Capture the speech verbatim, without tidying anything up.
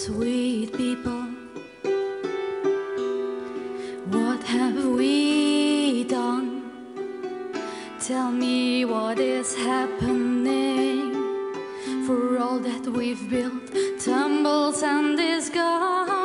sweet people, what have we done? Tell me what is happening, for all that we've built tumbles and is gone.